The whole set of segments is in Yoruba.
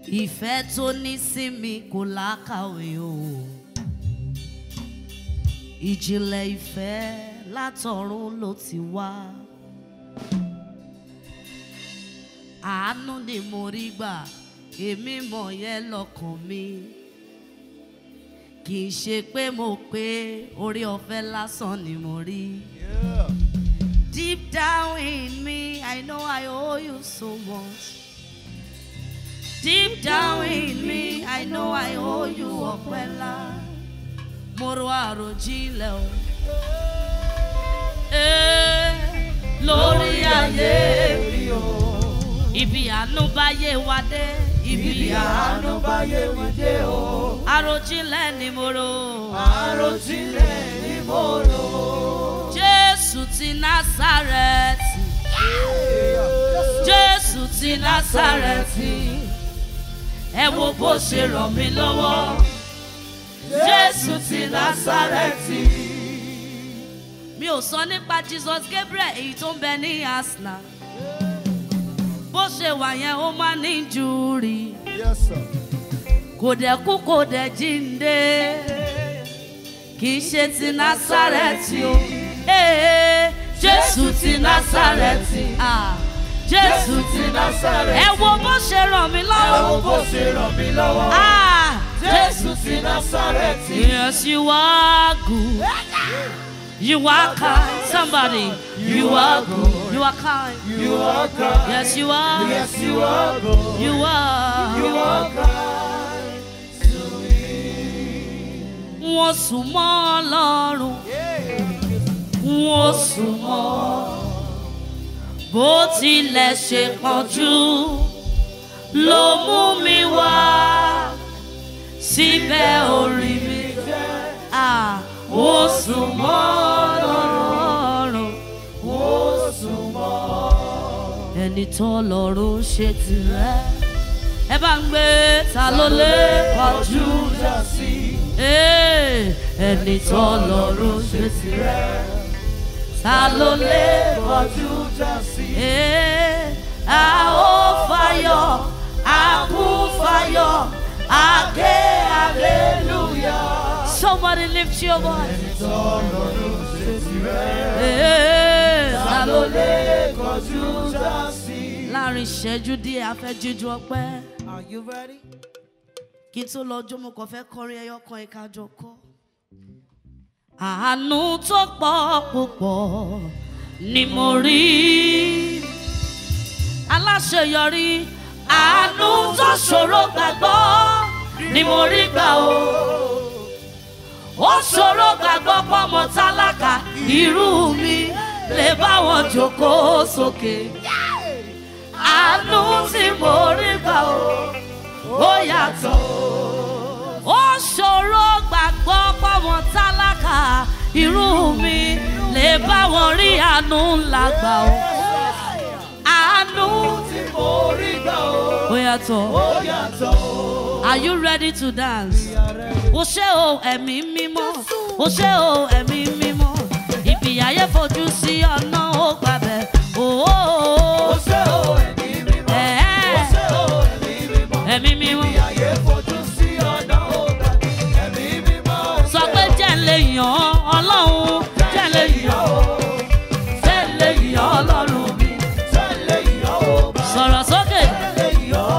Ìfẹ́ tó ní sí mi kò lákàwé o. Ìjìnlẹ̀ ìfẹ́ látọ̀run ló ti wá. Àánú ni mo rí gbà, èmi mọ̀ yẹn lọ́kàn mi. Kì í ṣe pé mo pé orí ọ̀fẹ́ lásán ni mo rí. Deep down in me, I know I owe you so much. Deep down in me, I know I owe you ọpẹ́ ńlá. Mo rò àròjinlẹ̀ o. Lórí ayé mi o. Ibi àánú bá yé wa dé. Ibi àánú bá yé wa dé o. Àròjinlẹ̀ ni mo rò. Àròjinlẹ̀ ni mo rò. Jésù ti Násárẹ́tì. Jésù ti Násárẹ́tì. Ẹ wo bó ṣe ràn mí lọ́wọ́. Jésù ti Násárẹ́tì. Mi ò sọ nípa Jesus Gabriel èyí tó ń bẹ ní Arsenal. Bó ṣe wà yẹn ó máa ní injury. Yes, sir. Kò dẹ̀ kú kò dẹ̀ jíǹde. Kì í ṣe ti Násárẹ́tì o. Jésù ti Násárẹ́tì. Jésù ti Násárẹ́tì. Ẹ wo bó ṣe ràn mí lọ́wọ́. Ẹ wo bó ṣe ràn mí lọ́wọ́. Jésù ti Násárẹ́tì. Yes, you are good. You are kind. Somebody. You are good. You are kind. You are kind. Yes, you are. Yes, you are good. You are. You are kind to me. Wọ́n sún mọ́ Ọlọ́run. Wọ́n sún mọ́. Bó tilẹ̀ ṣe pọ́njú ló mú mi wá. Síbẹ̀ orí mi jẹ́. Wọ́n sún mọ́ Ọlọ́run. Wọ́n sún mọ́. Ẹni tó lọ́run ṣe tirẹ̀. Ẹ bá ń gbé ta ló lè kọjú Júdà sí. Ẹni tó lọ́run ṣe tirẹ̀. Ta ló lè kọjú Júdà sí. A ó fayọ̀, a kú fayọ̀, a ké hallelujah. Somebody lift your voice. Ẹni tó lọ́run ṣe tirẹ̀. Ta ló lè kọjú Júdà sí. Láàrin ìṣẹ́jú díẹ̀ a fẹ́ jíjú ọpẹ́. Are you ready? Kí n tó lọ jó mo kàn fẹ́ kọrin ẹyọ kan ìkájọ kọ́. Àánú tó pọ̀ púpọ̀ ni mo rí. Aláṣeyọrí àánú tó ṣòro gbàgbọ́ ni mo rí gbà o. Ó ṣòro gbàgbọ́ pọ́mọ tálákà irú mi lè bá wọn jókòó sókè. Àánú tí mo rí gbà o, ó yàtọ̀. Ó ṣòro gbàgbọ́ pọ́mọ tálákà irú mi lè bá wọn rí àánú ńlá gbà o. Àánú Tí mo rí gbà o. ó yàtọ̀. Ó yàtọ̀. Are you ready to dance? Ó ṣé o ẹ̀mí mímọ́, ó ṣé o ẹ̀mí mímọ́. Ibi ayé fojú sí ọ̀nà ó gbàbẹ̀. Ó ṣé o ẹ̀mí mímọ́. Ó ṣé o ẹ̀mí mímọ́. Ẹ̀mí mímọ́. Ibi ayé fojú sí ọ̀nà ó gbà. Ẹ̀mí mímọ́. Sọ pé jẹ́ ń lè yàn ọ́ Ọlọ́run, jẹ́ ń lè yàn ọ́. Jẹ́ ń lè yàn ọ́ Ọlọ́run mi. Jẹ́ ń lè yàn ọ́ bàbá. Sọ̀rọ̀ sókè. Jẹ́ ń lè yàn ọ́.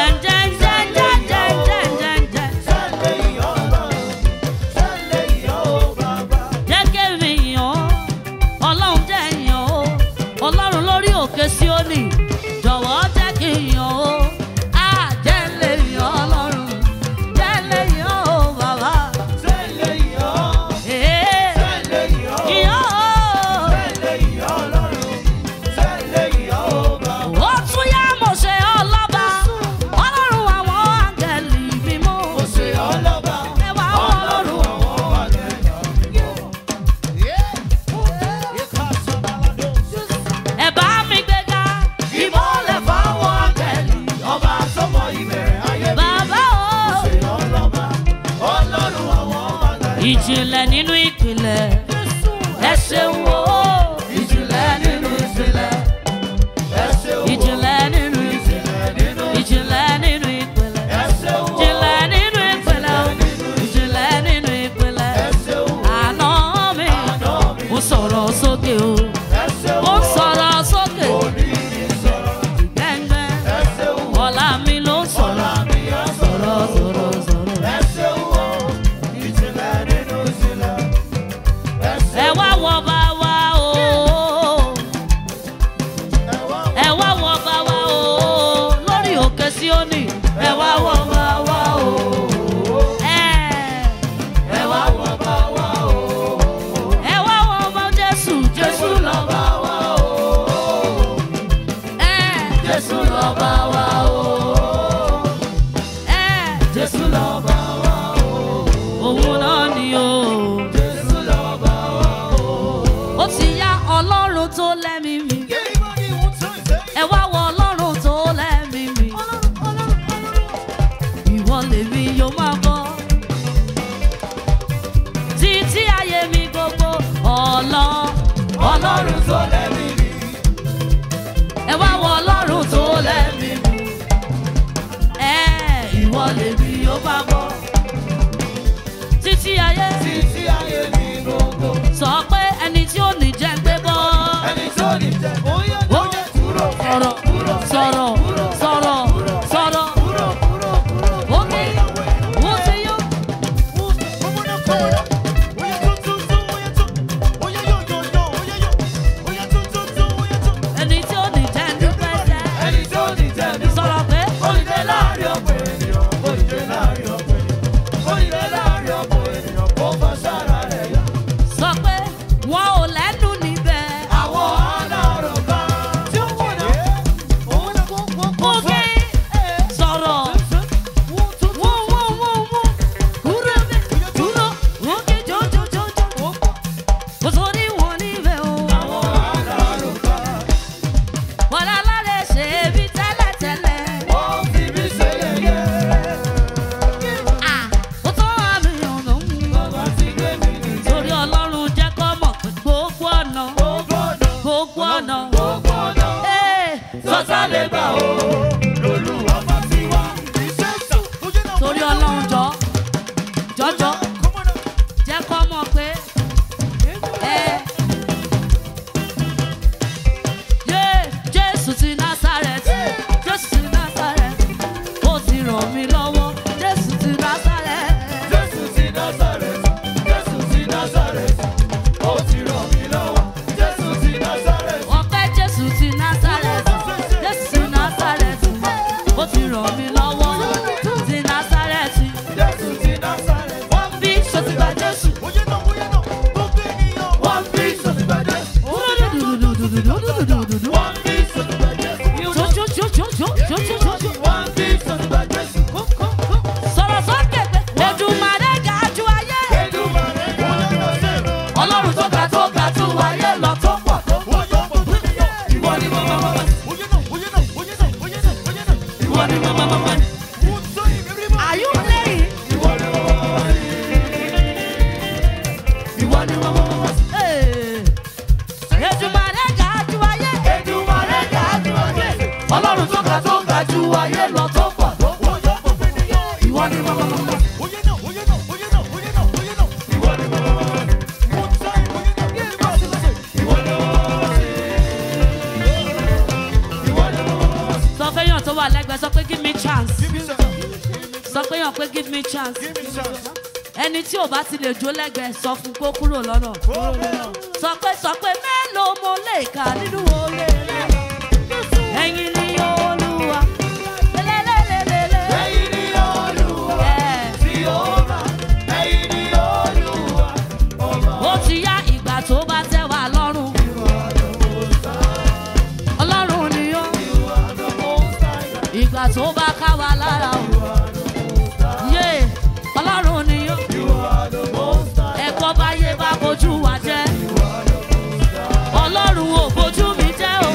Síónì jọ̀wọ́ jẹ́ kí n yàn ó. Jẹ́ ń lè yàn Ọlọ́run, jẹ́ ń lè yàn ó bàbá. Jẹ́ ń lè yàn ọ́. Jẹ́ ń lè yàn ọ́. Yàn ó. Jẹ́ ń lè yàn Ọlọ́run. Jẹ́ ń lè yàn ọ́ bàbá. Ó tún yá mo ṣe ọlọ́ba, Ọlọ́run àwọn áńgẹ́lì mímọ́. Mo ṣe ọlọ́ba. Ẹwà Ọlọ́run àwọn àgbẹ̀yàn mímọ́. Ẹ bá mi gbéga. Ìmọ́lẹ̀ fáwọn àgbẹ̀lì. Ọba sọ́mọ ìbẹ̀rẹ̀ ayé mi. Bàbá o. Mo ṣe ọlọ́ba. Ọlọ́run àwọn àgbẹ̀yàn. Ìjìnlẹ̀ nínú ìpìlẹ̀. Ẹ ṣeun o. Ìjìnlẹ̀ nínú ìjìnlẹ̀. Ẹ ṣeun o. Ìjìnlẹ̀ nínú ìpìlẹ̀. Ìjìnlẹ̀ nínú Ìjìnlẹ̀ nínú ìpìlẹ̀. Síónì ẹ wá wọ bá wa o. Ẹ wá wọ bá wa o. Ẹ wá wọ bá Jésù, Jésù lọ bá wa o. Jésù lọ bá wa o. Jésù lọ bá wa o. Òun náà ni o. Jésù lọ bá wa o. Ó ti yá Ọlọ́run tó lẹ́mí mi. Ẹ wá wọ Ọlọ́run tó lẹ́mí mi. Ìwọ lèmi yóò máa bọ́. Títí ayé mi gbogbo Ọlọ́run tó lẹ́mí mi. Ẹ wá wọ Ọlọ́run tó lẹ́mí mi. Ìwọ lèmi yóò máa bọ́. Títí ayé mi gbogbo. Sọ pé ẹni tí ò ní jẹ́ gbé bọ́. Ẹni tí ò ní jẹ́ ó jẹ́ kúrò. Sọ̀rọ̀. Omi wọ́n ti yó. Ẹni tí ò ní jẹ́ dúpẹ́ jẹ́. Ẹni tí ò ní jẹ́ dúpẹ́. Sọ̀rọ̀ pé olùdé láàrin ọ̀pọ̀ ènìyàn. Olùdé láàrin ọ̀pọ̀ ènìyàn. Olùdé láàrin ọ̀pọ̀ ènìyàn. Kó fà sára rẹ̀ yá. Sọ pé wọn ò lẹ́nu níbẹ̀. Àwọn ọlọ́run kan tí ó wọ̀ náà. Òkè sọ̀rọ̀. Kúrò mi dúró. Òkè jọjọjọjọ. Kò sórí wọn níbẹ̀ o. Àwọn ọlọ́run kan. Wọ́n lálẹ́ ṣe bí tẹ́lẹ̀tẹ́lẹ̀. Wọ́n fi mí ṣe yẹ̀yẹ́. Ó tọ́ àmì ọ̀nà mú. Bàbá ti gbé mi ní. Torí Ọlọ́run jẹ́ kó mọ̀ pé gbogbo ọ̀nà. Sọ́tà lè gbà o. Lolúwa bá ti wá. Torí Ọlọ́run jọjọ jẹ́ kó mọ̀ pé Jésù ti Násárẹ́tì. Jésù ti Násárẹ́tì. Ó ti ràn mí lọ́wọ́. Jésù ti Násárẹ́tì. Jésù ti Násárẹ́tì. Jésù ti Násárẹ́tì. Ó ti ràn mí lọ́wọ́. Jésù ti Násárẹ́tì. Ọpẹ́ Jésù ti Násárẹ́tì. Jésù ti Násárẹ́tì. Ó ti ràn mí lọ́wọ́. Ti Násárẹ́tì. Jésù ti Násárẹ́tì. Wọ́n bí sọ́tì bá Jésù. Wọ́n bí sọ́tì bá Jésù. Wọ́n bí sọ́tì bá Jésù. Wọ́n bí sọ́tì bá Jésù. Sọ̀rọ̀ sókè pé Èdùmàrè ga jù ayé. Ọlọ́run tó ga jù ayé lọ tó pọ̀ tó pọ̀. Ìwọ ni mo máa wá. Ìwọ ni mo máa wá. Are you playing? Ìwọ ni mo máa wá. Ìwọ ni mo máa wá. Èdùmàrè ga jù ayé. Èdùmàrè ga jù ayé. Ọlọ́run tó ga jù ayé lọ tó pọ̀ tó pọ̀. Ìwọ ni mo máa wá. Sọ pé yàn tó wà lẹ́gbẹ̀ẹ́ sọ pé give me chance. Sọ pé yàn pé give me chance. Ẹni tí ò bá ti lè jó lẹ́gbẹ̀ẹ́ sọ fún kó kúrò lọ́nà. Sọ pé mélòó mo lè kà nínú oore rẹ̀. Ẹ̀yin ni Olúwa. Ẹ̀yin ni Olúwa. Tí ó rà. Ẹ̀yin ni Olúwa. Ó ti yá ìgbà tó bá tẹ́ wa lọ́rùn. Ọlọ́run ni ó. Ìgbà tó bá ká wa lára o. Ọlọ́run ni ó. Ẹ̀kọ́ báyé bá bojú wa jẹ́. Ọlọ́run ò bojú mi jẹ́ o.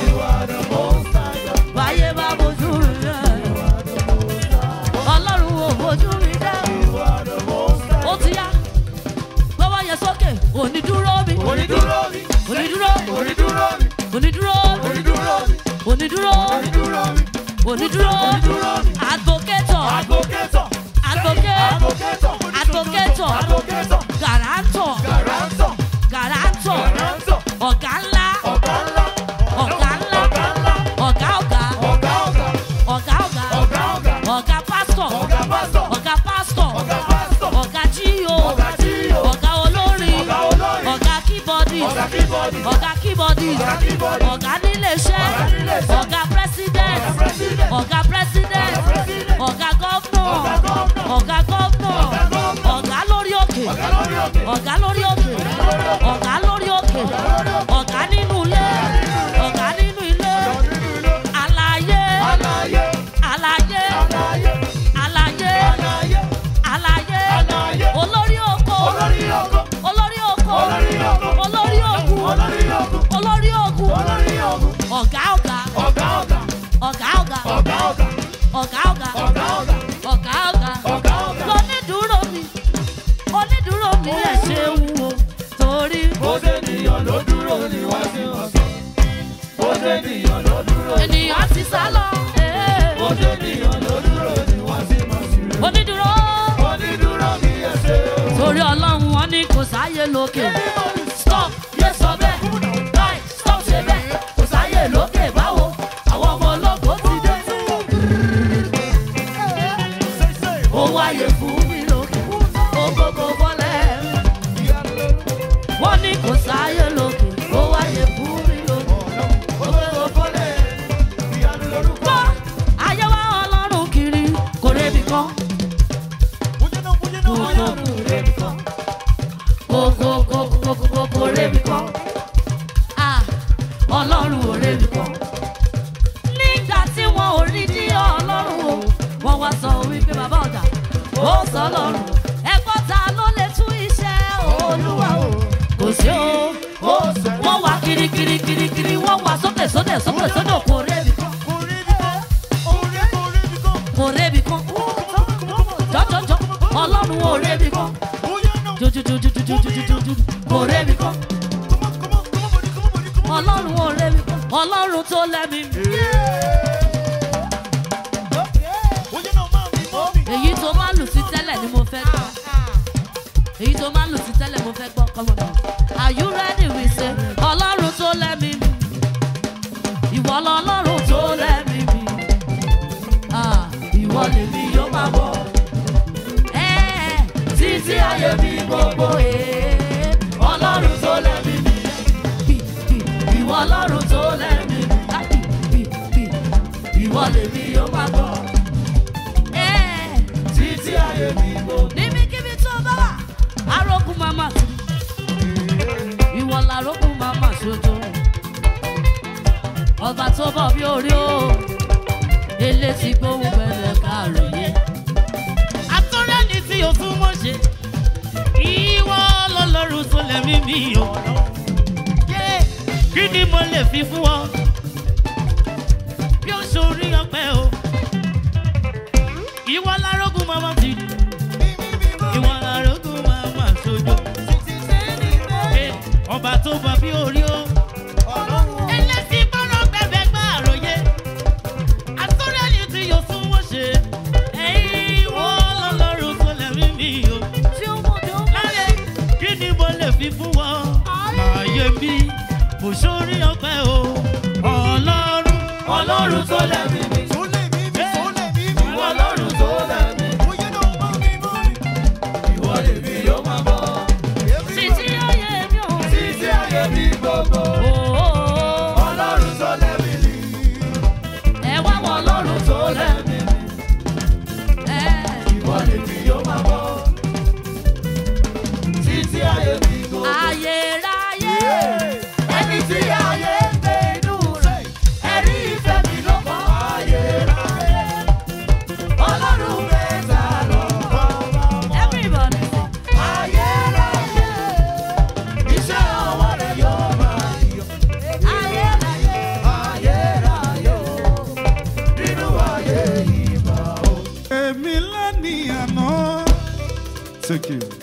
Báyé bá bojú mi jẹ́. Ọlọ́run ò bojú mi jẹ́. Ó ti yá. Gbọ́wọ́ yẹn sókè. Onídúró mi. Onídúró mi. Onídúró. Onídúró mi. Onídúró. Onídúró mi. Onídúró. Onídúró mi. Onídúró. Advocator. Advocator. Advocator. Guarantor. Ọ̀gá ńlá. Ọ̀gá pásítọ̀. Ọ̀gá jíò. Ọ̀gá olórin. Ọ̀gá keyboardist. Ọ̀gá níléeṣẹ́. Ọ̀gá president. sọ́lọ́run. Ẹ̀gbọ́n ta ló lè tú iṣẹ́ Olúwa o? Kò sí o. Wọ́n wá kirikiri, wọ́n wá sókè sódò kò rébi kan. Kò rébi kan. Jọjọjọ, Ọlọ́run ò rébi kan. Jojojojojojojojo, kò rébi kan. Ọlọ́run ò rébi kan. Ọlọ́run tó lẹ́mí mi. Èyí tó máa lù sí tẹ́lẹ̀ ni mo fẹ́ gbọ́. Èyí tó máa lù sí tẹ́lẹ̀ mo fẹ́ gbọ́. Come on now. Are you ready? We say, Ọlọ́run tó lẹ́mí mi. Ìwọ lọ́lọ́run tó lẹ́mí mi. Ìwọ lèmi yóò máa bọ̀. Títí ayé mi gbogbo. Ọlọ́run tó lẹ́mí mi. Ìwọ lọ́run tó lẹ́mí mi. Ìwọ lèmi yóò máa bọ̀. Títí ayé mi gbogbo. Níbikíbi tó bá wà, arógun mama sí. Ìwọ làrógun mama ṣojo. Ọba tó bọ̀ bí orí o. Elétí gbóhùn pẹ̀lẹ́ káròyé. Atọ́rẹ́ni tí o tún mọ̀ ṣe. Ìwọ lọ́lọ́run tó lẹ́mí mi o. Kí ni mo lè fi fún ọ? Bí ó ṣorí ọpẹ́ o. Ìwọ lárógun mama ti di. Ìwọ lárógun mama ṣojo. Ọba tó bọ̀ bí orí o. Elétí gbọ́dọ̀ gbẹ̀bẹ̀ gbà àròyé. Atọ́rẹ́ni tí o tún mọ̀ ṣe. Ìwọ lọ́lọ́run tó lẹ́mí mi o. Kí ni mo lè fi fún ọ? Ayé mi kò sórí ọpẹ́ o. Ọlọ́run tó lẹ́mí mi. Ìwọ Ọlọ́run tó lẹ́mí mi. Ìwọ lèmi yóò máa bọ̀. Títí ayé mi o. Títí ayé mi gbogbo. Ọlọ́run tó lẹ́mí mi. Ẹ wá wọ Ọlọ́run tó lẹ́mí mi. Ìwọ lèmi yóò máa bọ̀. Títí ayé mi gbogbo. Ayérayé. Ẹni tí ayé ń gbé inú rẹ̀. Ẹ̀rí ìfẹ́ mi ló kọ́. Ayérayé. Ọlọ́run mẹ́ta lọ́kọ́. Everybody say. Ayérayé. Iṣẹ́ ọwọ́ rẹ̀ yóò máa yọ. Ayérayé. Ayérayé o. Nínú ayé yìí máa o. Èmi lẹ́ni àná. Thank you.